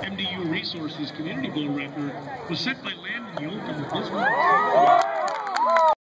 MDU Resources Community Bowl record was set by Landon Yolton with this one.